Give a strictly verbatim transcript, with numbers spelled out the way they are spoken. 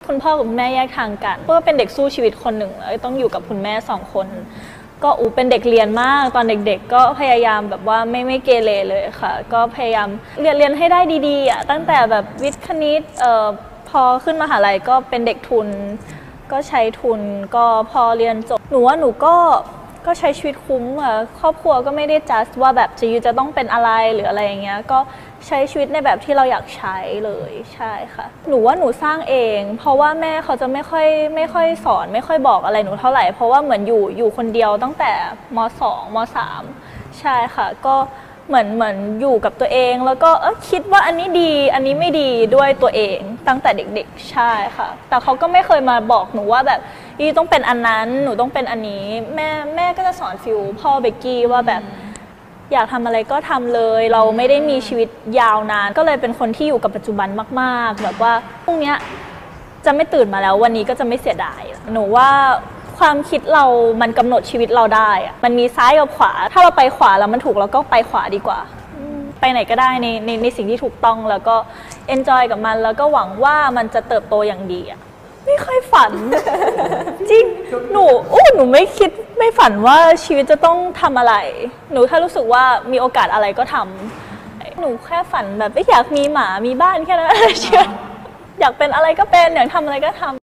คุณพ่อกับคุณแม่แยกทางกันเพราะว่าเป็นเด็กสู้ชีวิตคนหนึ่งต้องอยู่กับคุณแม่สองคนก็อูเป็นเด็กเรียนมากตอนเด็กๆก็พยายามแบบว่าไม่ไม่เกเรเลยค่ะก็พยายามเรียนเรียนให้ได้ดีๆอ่ะตั้งแต่แบบวิทย์คณิตเอ่อพอขึ้นมหาลัยก็เป็นเด็กทุนก็ใช้ทุนก็พอเรียนจบหนูว่าหนูก็ก็ใช้ชีวิตคุ้มอ่ะครอบครัวก็ไม่ได้จัดว่าแบบจะยูจะต้องเป็นอะไรหรืออะไรอย่างเงี้ยก็ใช้ชีวิตในแบบที่เราอยากใช้เลยใช่ค่ะหนูว่าหนูสร้างเองเพราะว่าแม่เขาจะไม่ค่อยไม่ค่อยสอนไม่ค่อยบอกอะไรหนูเท่าไหร่เพราะว่าเหมือนอยู่อยู่คนเดียวตั้งแต่ม.สอง ม.สาม ใช่ค่ะก็เหมือนเหมือนอยู่กับตัวเองแล้วก็เออคิดว่าอันนี้ดีอันนี้ไม่ดีด้วยตัวเองตั้งแต่เด็กๆใช่ค่ะแต่เขาก็ไม่เคยมาบอกหนูว่าแบบยูต้องเป็นอันนั้นหนูต้องเป็นอันนี้แม่แม่ก็จะสอนฟิวพ่อเบกกี้ว่าแบบอยากทำอะไรก็ทำเลยเราไม่ได้มีชีวิตยาวนานก็เลยเป็นคนที่อยู่กับปัจจุบันมากๆแบบว่าพรุ่งนี้จะไม่ตื่นมาแล้ววันนี้ก็จะไม่เสียดายหนูว่าความคิดเรามันกำหนดชีวิตเราได้อะมันมีซ้ายกับขวาถ้าเราไปขวาแล้วมันถูกเราก็ไปขวาดีกว่าไปไหนก็ได้ในในในสิ่งที่ถูกต้องแล้วก็เอนจอยกับมันแล้วก็หวังว่ามันจะเติบโตอย่างดีอะไม่เคยฝัน จริงหนูอู้หนูไม่คิดไม่ฝันว่าชีวิตจะต้องทำอะไรหนูแค่รู้สึกว่ามีโอกาสอะไรก็ทำหนูแค่ฝันแบบไม่อยากมีหมามีบ้านแค่นั้น อยากเป็นอะไรก็เป็นอยากทำอะไรก็ทำ